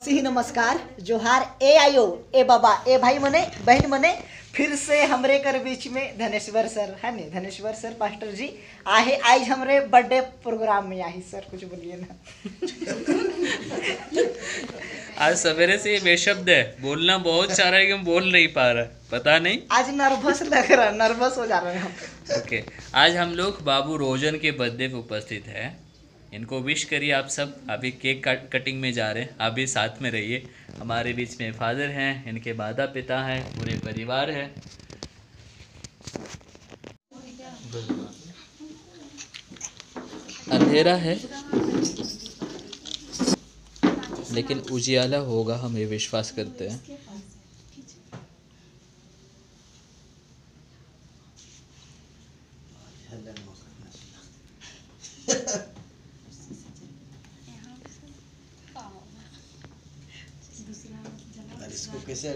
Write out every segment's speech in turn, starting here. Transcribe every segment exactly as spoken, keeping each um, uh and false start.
ही नमस्कार जोहार ए आयो ए बाबा ए भाई मने बहन मने फिर से हमरे कर बीच में धनेश्वर सर है नहीं धनेश्वर सर पास्टर जी आहे आज हमरे बर्थडे प्रोग्राम में आई सर कुछ बोलिए ना। आज सवेरे से ये बेशब्द है, बोलना बहुत चाह रहा है कि हम बोल नहीं पा रहा, पता नहीं आज नर्वस लग रहा नर्वस हो जा रहे हैं हम। ओके आज हम लोग बाबू रोजन के बर्थडे पे उपस्थित हैं। इनको विश करिए आप सब। अभी केक कट कटिंग में जा रहे हैं, आप भी साथ में रहिए। हमारे बीच में फादर हैं, इनके माता पिता हैं, पूरे परिवार है। अंधेरा है लेकिन उजियाला होगा, हम ये विश्वास करते हैं। इसको कैसे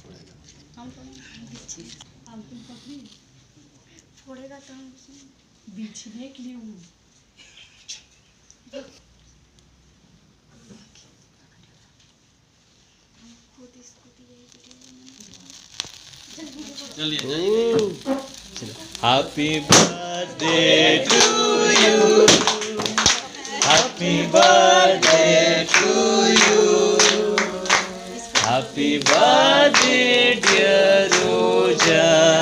फोड़ेगा तो हम बिछने के लिए happy birthday to you, happy birthday to you, happy birthday dear Roja,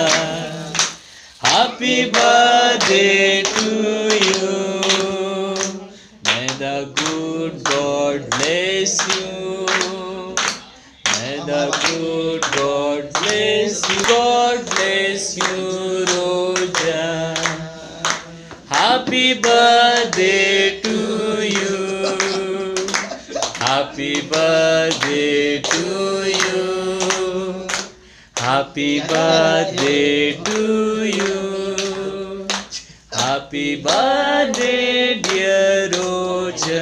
happy birthday to you. May the good God bless you, may the good God bless you, God bless you Roja, happy birthday to you, happy birthday to you, happy birthday to you, happy birthday dear Roja,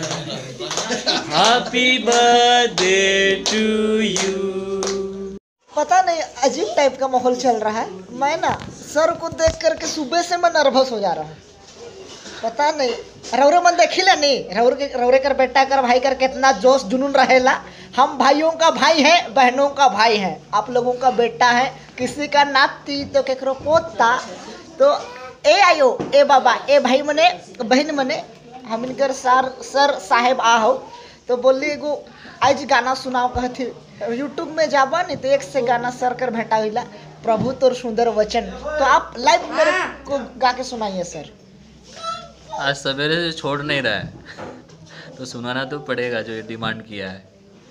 happy birthday to you। पता नहीं अजीब type का माहौल चल रहा है। मैं ना सर को देख करके सुबह से मैं नर्वस हो जा रहा हूँ। पता नहीं रौरे मन देखिला नहीं रौर के रौरे कर बेटा कर भाई कर कितना जोश जुनून रहेला। हम भाइयों का भाई है, बहनों का भाई है, आप लोगों का बेटा है, किसी का नाती तो केकरो पोता। तो ए आयो ए बाबा ए भाई मने बहन मने हम इनकर सर सर साहेब आओ तो बोली एगो आज गाना सुनाओ कहती यूट्यूब में जाबा नहीं तो एक से गाना सर कर भेटा हुईला प्रभु तोर सुंदर वचन। तो आप लाइव मेरे को गा के सुनाइए सर। आज सवेरे से छोड़ नहीं रहा है तो सुनाना तो पड़ेगा जो ये डिमांड किया है।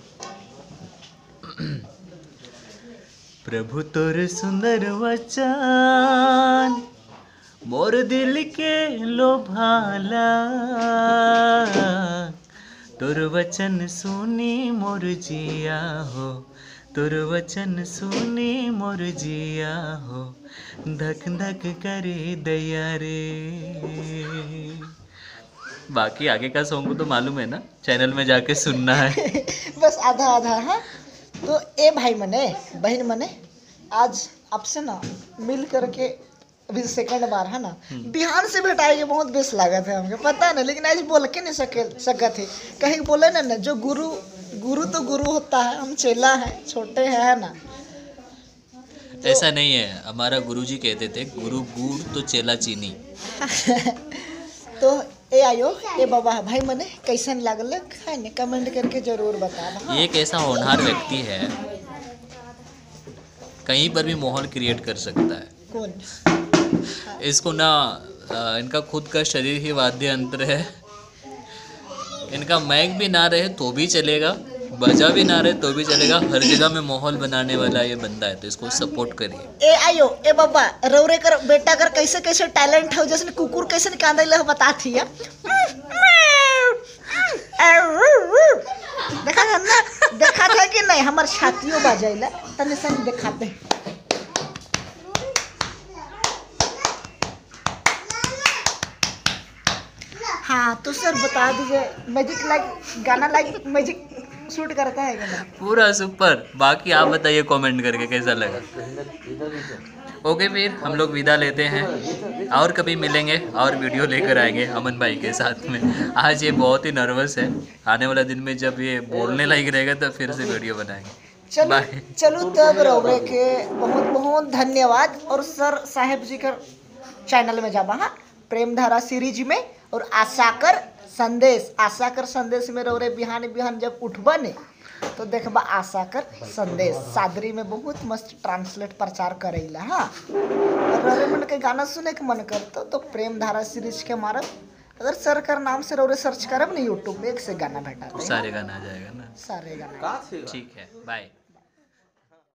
प्रभु तोर सुंदर वचन मोर दिल के लोभाला, तोर वचन सुनी मोर जिया हो, तोर वचन सुनी मोर जिया हो, धक धक करे दया रे। बाकी आगे का सॉन्ग को तो मालूम है ना, चैनल में जाके सुनना है। बस आधा आधा है। तो ए भाई मने बहन मने आज आपसे ना मिल करके अभी सेकंड बार है ना बिहान से भेटाएगी बहुत बेस लागत है हमके पता नहीं, लेकिन आज बोल के नहीं सके सकत है। कहीं बोले ना ना जो गुरु गुरु तो गुरु होता है, हम चेला हैं छोटे हैं है ना। तो ऐसा नहीं है, हमारा गुरुजी कहते थे गुरु गुड़ तो चेला चीनी। तो ए आयो ए बाबा भाई मने कैसन लागल है ने कमेंट करके जरूर बताना। ये एक ऐसा होनहार व्यक्ति है, कहीं पर भी माहौल क्रिएट कर सकता है। कौन इसको ना इनका खुद का शरीर ही वाद्य यंत्र है। इनका माइक भी ना रहे तो भी चलेगा, बजा भी ना रहे तो भी चलेगा, हर जगह में माहौल बनाने वाला ये बंदा है, तो इसको सपोर्ट करिए। ए आयो ए बाबा रौरे कर बेटा कर कैसे कैसे टैलेंट है, जैसे कुकुर कैसे कांदे बता थी देखा था ना, देखा था कि नहीं हमार छातियों बजाइला तने सन दिखाते। हाँ तो सर बता दीजिए मैजिक लाइक गाना लाइक मैजिक शूट करता है क्या? पूरा सुपर। बाकी आप बताइए कमेंट करके कैसा लगा। ओके फिर हम लोग विदा लेते हैं, और कभी मिलेंगे और वीडियो लेकर आएंगे अमन भाई के साथ में। आज ये बहुत ही नर्वस है, आने वाला दिन में जब ये बोलने लायक रहेगा तब फिर से वीडियो बनाएंगे। चलो बाय। चलो तब रौरे के बहुत बहुत धन्यवाद। और सर साहेब जी का चैनल में जाबा, हाँ, प्रेम धारा सीरीज में, और आशा कर संदेश, आशा कर संदेश में रौरे बिहान बिहान जब उठबा ने तो देखबा आशा कर संदेश, सादरी में बहुत मस्त ट्रांसलेट प्रचार करेला। हाँ, और रौरे मन के गाना सुने के मन करता तो प्रेम धारा सीरीज के मारब, अगर सर कर नाम से रौरे सर्च करब ना यूट्यूब में, एक से गाना भेटा सारे गाना आ जाएगा ना, सारे गाना। ठीक है, बाय।